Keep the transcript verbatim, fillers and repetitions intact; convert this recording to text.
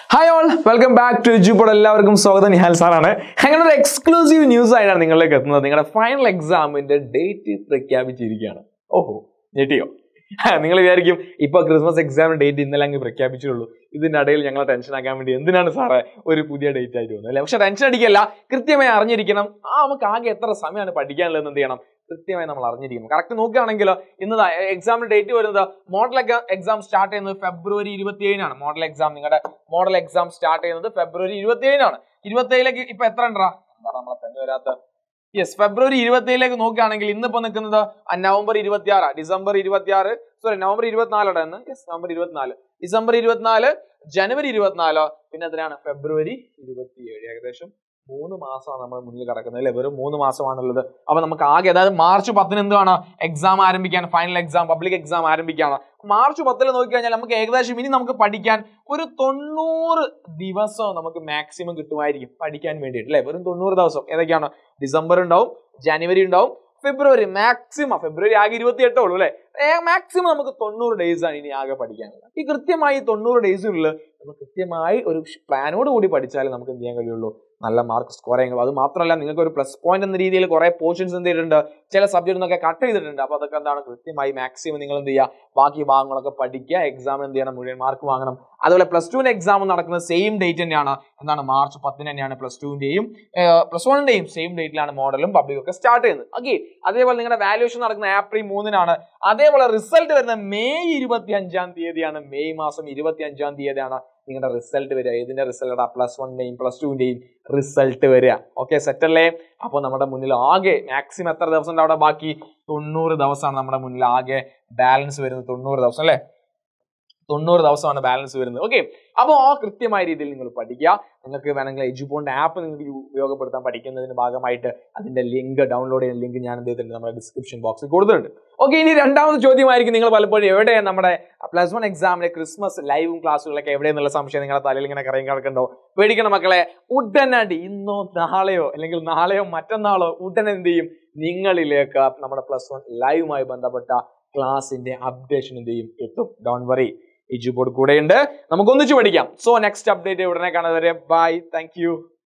Hi all, welcome back to Eduport. എല്ലാവർക്കും സ്വാഗതം. ഞാൻ സാറാണ്. അങ്ങനെ ഒരു എക്സ്ക്ലൂസീവ് ന്യൂസ് ആയിട്ടാണ് നിങ്ങളിലേക്ക് എത്തുന്നത്. നിങ്ങളുടെ ഫൈനൽ എക്സാമിന്റെ ഡേറ്റ് പ്രഖ്യാപിച്ചിരിക്കുകയാണ്. ഓഹോ, ഞെട്ടിയോ? നിങ്ങൾ വിചാരിക്കും ഇപ്പൊ ക്രിസ്മസ് എക്സാമിന്റെ ഡേറ്റ് ഇന്നലെ അങ്ങ് പ്രഖ്യാപിച്ചിട്ടുള്ളൂ, ഇതിന്റെ ഇടയിൽ ഞങ്ങളെ ടെൻഷൻ ആക്കാൻ വേണ്ടി എന്തിനാണ് സാറേ ഒരു പുതിയ ഡേറ്റ് ആയിട്ട് വന്നത് അല്ലേ? പക്ഷെ ടെൻഷൻ അടിക്കല്ല, കൃത്യമായി അറിഞ്ഞിരിക്കണം. ആ നമുക്ക് ആകെ എത്ര സമയമാണ് പഠിക്കാനുള്ളത് എന്ത് ചെയ്യണം, കൃത്യമായി നമ്മൾ അറിഞ്ഞിരിക്കണം. കറക്റ്റ് നോക്കുകയാണെങ്കിലോ ഇന്ന് എക്സാമിന്റെ ഡേറ്റ് വരുന്നത് മോഡൽ എക്സാം സ്റ്റാർട്ട് ചെയ്യുന്നത് ഫെബ്രുവരി ഇരുപത്തി ഏഴിനാണ്. മോഡൽ എക്സാം നിങ്ങളുടെ മോഡൽ എക്സാം സ്റ്റാർട്ട് ചെയ്യുന്നത് ഫെബ്രുവരി ഇരുപത്തി ഏഴിനാണ്. ഇരുപത്തി ഏഴിലേക്ക് ഇപ്പൊ എത്ര ഉണ്ടാ എന്താണ് നമ്മളെ പെണ്ണ് വരാത്ത യെസ് ഫെബ്രുവരി ഇരുപത്തി ഏഴിലേക്ക് നോക്കുകയാണെങ്കിൽ ഇന്നിപ്പോ നിൽക്കുന്നത് നവംബർ ഇരുപത്തി ആറ് ഡിസംബർ ഇരുപത്തി ആറ് സോറി നവംബർ ഇരുപത്തിനാലോടെ എന്ന് യെസ് നവംബർ ഇരുപത്തിനാല് ഡിസംബർ ഇരുപത്തിനാല് ജനുവരി ഇരുപത്തിനാല് പിന്നെ അതിനാണ് ഫെബ്രുവരി ഇരുപത്തി ഏഴ്. ഏകദേശം മൂന്ന് മാസമാണ് നമ്മൾ മുന്നിൽ കിടക്കുന്നത് അല്ലെ? വെറും മൂന്ന് മാസമാണുള്ളത്. അപ്പൊ നമുക്ക് ആകെ അതായത് മാർച്ച് പത്തിന് എന്താണ് എക്സാം ആരംഭിക്കാൻ, ഫൈനൽ എക്സാം പബ്ലിക് എക്സാം ആരംഭിക്കാണ്. മാർച്ച് പത്തിൽ നോക്കിക്കഴിഞ്ഞാൽ നമുക്ക് ഏകദേശം ഇനി നമുക്ക് പഠിക്കാൻ ഒരു തൊണ്ണൂറ് ദിവസം നമുക്ക് മാക്സിമം കിട്ടുമായിരിക്കും പഠിക്കാൻ വേണ്ടിയിട്ട് അല്ലെ? വെറും തൊണ്ണൂറ് ദിവസം. ഏതൊക്കെയാണ്? ഡിസംബർ ഉണ്ടാവും, ജനുവരി ഉണ്ടാവും, ഫെബ്രുവരി മാക്സിമം ഫെബ്രുവരി ആകെ ഇരുപത്തി എട്ടേ ഉള്ളൂ അല്ലെ? മാക്സിമം നമുക്ക് തൊണ്ണൂറ് ഡേയ്സ് ആണ് ഇനി ആകെ പഠിക്കാനുള്ളത്. ഈ കൃത്യമായി തൊണ്ണൂറ് ഡേയ്സിനുള്ളിൽ നമ്മൾ കൃത്യമായി ഒരു പ്ലാനോട് കൂടി പഠിച്ചാലേ നമുക്ക് എന്ത് ചെയ്യാൻ കഴിയുള്ളൂ, നല്ല മാർക്ക് സ്കോർ ചെയ്യാൻ. അത് മാത്രമല്ല നിങ്ങൾക്ക് ഒരു പ്ലസ് പോയിന്റ് എന്ന രീതിയിൽ കുറെ പോർഷൻസ് എന്ത് ചെയ്തിട്ടുണ്ട്, ചില സബ്ജക്റ്റ് നിന്നൊക്കെ കട്ട് ചെയ്തിട്ടുണ്ട്. അപ്പൊ അതൊക്കെ എന്താണ് കൃത്യമായി മാക്സിമം നിങ്ങൾ എന്ത് ചെയ്യുക, ബാക്കി ഭാഗങ്ങളൊക്കെ പഠിക്കുക, എക്സാം എന്ത് ചെയ്യണം, മുഴുവൻ മാർക്ക് വാങ്ങണം. അതുപോലെ പ്ലസ് ടുവിന്റെ എക്സാം നടക്കുന്നത് സെയിം ഡേറ്റ് തന്നെയാണ്. എന്താണ് മാർച്ച് പത്തിന് തന്നെയാണ് പ്ലസ് ടുവിന്റെയും പ്ലസ് വണ്ണിന്റെയും സെയിം ഡേറ്റിലാണ് മോഡലും പബ്ലിക്കും ഒക്കെ സ്റ്റാർട്ട് ചെയ്യുന്നത്. ഓക്കെ, അതേപോലെ നിങ്ങളുടെ വാല്യുവേഷൻ നടക്കുന്ന ഏപ്രിൽ മൂന്നിനാണ്. അതേപോലെ റിസൾട്ട് വരുന്നത് മെയ് ഇരുപത്തി അഞ്ചാം തീയതിയാണ്. മെയ് മാസം ഇരുപത്തി അഞ്ചാം തീയതിയാണ് നിങ്ങളുടെ റിസൾട്ട് വരിക. ഇതിന്റെ റിസൾട്ട് പ്ലസ് വണ്ണിന്റെയും പ്ലസ് ടുവിന്റെയും റിസൾട്ട് വരിക. ഓക്കെ, സെറ്റ് അല്ലേ? അപ്പൊ നമ്മുടെ മുന്നിൽ ആകെ മാക്സിമം എത്ര ദിവസം ഉണ്ട് അവിടെ ബാക്കി? തൊണ്ണൂറ് ദിവസമാണ് നമ്മുടെ മുന്നിൽ ആകെ ബാലൻസ് വരുന്നത്. തൊണ്ണൂറ് ദിവസം അല്ലെ? തൊണ്ണൂറ് ദിവസമാണ് ബാലൻസ് വരുന്നത്. ഓക്കെ, അപ്പോൾ ആ കൃത്യമായ രീതിയിൽ നിങ്ങൾ പഠിക്കുക. നിങ്ങൾക്ക് വേണമെങ്കിൽ എഡ്യൂപോർട്ട് ആപ്പ് നിങ്ങൾക്ക് ഉപയോഗപ്പെടുത്താൻ പഠിക്കുന്നതിന്റെ ഭാഗമായിട്ട് അതിന്റെ ലിങ്ക് ഡൗൺലോഡ് ചെയ്യുന്ന ലിങ്ക് ഞാൻ എന്ത് ചെയ്തിട്ടുണ്ട് നമ്മുടെ ഡിസ്ക്രിപ്ഷൻ ബോക്സിൽ കൊടുത്തിട്ടുണ്ട്. ഓക്കെ, ഇനി രണ്ടാമത് ചോദ്യമായിരിക്കും നിങ്ങൾ പലപ്പോഴും എവിടെയാണ് നമ്മുടെ പ്ലസ് വൺ എക്സാമിലെ ക്രിസ്മസ് ലൈവും ക്ലാസ്സുകളൊക്കെ എവിടെയെന്നുള്ള സംശയം നിങ്ങളുടെ തലയിൽ ഇങ്ങനെ കറങ്ങി കിടക്കണ്ടോ? പേടിക്കണം മക്കളെ, ഉടനടി ഇന്നോ നാളെയോ അല്ലെങ്കിൽ നാളെയോ മറ്റന്നാളോ ഉടനെ എന്ത് ചെയ്യും, നിങ്ങളിലേക്ക് നമ്മുടെ പ്ലസ് വൺ ലൈവുമായി ബന്ധപ്പെട്ട ക്ലാസിന്റെ അപ്ഡേഷൻ എന്ത് ചെയ്യും, എത്തും. ഡോണ്ട് വറി, എഡ്യൂപോർട്ട് കൂടെയുണ്ട്, നമുക്ക് ഒന്നിച്ച് പഠിക്കാം. സോ നെക്സ്റ്റ് അപ്ഡേറ്റ് ഉടനെ കാണുന്നവരെ ബൈ, താങ്ക് യു.